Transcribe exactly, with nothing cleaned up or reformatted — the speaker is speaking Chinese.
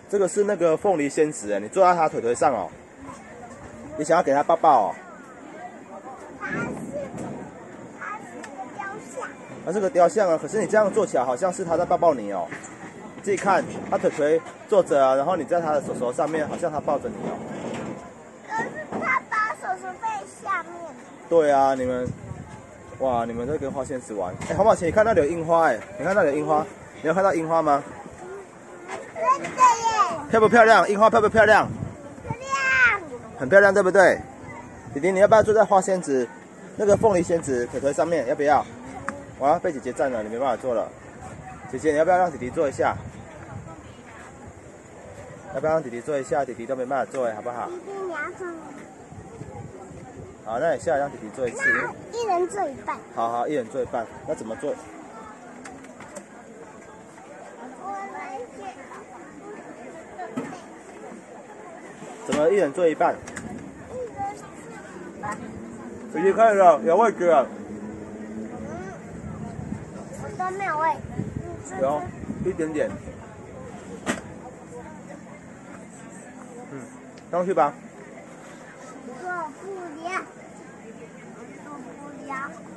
这个是那个凤梨仙子，你坐在他腿腿上哦。你想要给他抱抱哦？ 它是它是个雕像。 它是个雕像啊，可是你这样做起来好像是他在抱抱你哦。你自己看，他腿腿坐着啊，然后你在他的手手上面，好像他抱着你哦。 可是他把手手在下面。 对啊，你们，哇，你们在跟花仙子玩。哎，黄宝琪，你看那里有樱花哎，你看那里有樱花，你有看到樱花吗？ 真的耶！ 漂不漂亮？樱花漂不漂亮？ 漂亮。 很漂亮，对不对？弟弟，你要不要坐在花仙子那个凤梨仙子腿腿上面？要不要？哇，被姐姐占了，你没办法坐了。姐姐，你要不要让弟弟坐一下？要不要让弟弟坐一下？弟弟都没办法坐哎，好不好？ 弟弟，你要坐。 好，那你下来让弟弟坐一次。 那一人坐一半。 好好，一人坐一半。那怎么做？ 我来写。 怎么一人坐一半？ 一人坐一半。 弟弟看了，有位置了。 嗯，我都没有位。 有，一点点。嗯，上去吧。 做不了，做不了。